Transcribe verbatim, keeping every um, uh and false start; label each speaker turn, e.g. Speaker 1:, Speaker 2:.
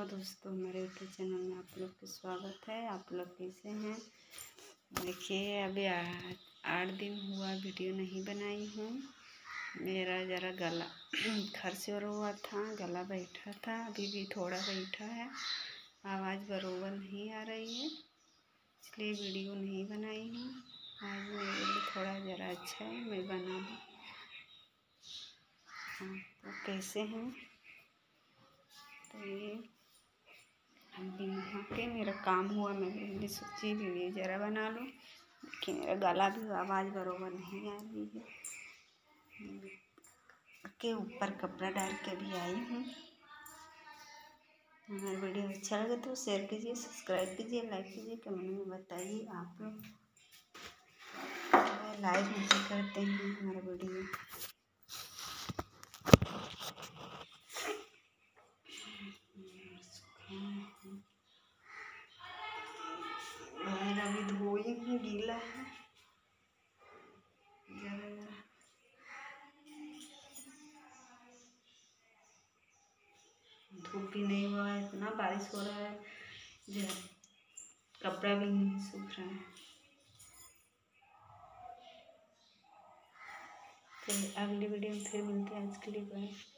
Speaker 1: Hello दोस्तों, हमारे YouTube channel में आप लोग का स्वागत है। आप लोग कैसे हैं? देखिए, अभी आठ दिन हुआ वीडियो नहीं बनाई हूँ। मेरा ज़रा गला खर्च हुआ था, गला बैठा था, अभी भी थोड़ा बैठा है, आवाज़ बरोबर नहीं आ रही है, इसलिए वीडियो नहीं बनाई हूँ। आज मेरे लिए थोड़ा ज़रा अच्छा है, मैं बना दूँ। हाँ, तो कैसे हैं? तो ये अभी नहा के मेरा काम हुआ, मैंने सोची वीडियो ज़रा बना लूँ, लेकिन मेरा गला भी आवाज़ बरोबर नहीं आ रही है। के ऊपर कपड़ा डाल के भी आई हूँ। हमारा वीडियो अच्छा लगे तो शेयर कीजिए, सब्सक्राइब कीजिए, लाइक कीजिए, कमेंट में बताइए। आप लोग लाइक नहीं करते हैं हमारा वीडियो। अभी धोई हूँ, गीला है जरा जरा। धूप भी नहीं हुआ है, इतना बारिश हो रहा है, जो कपड़ा भी नहीं सूख रहा है। चलिए अगली वीडियो में फिर मिलते हैं। आज के लिए बाय।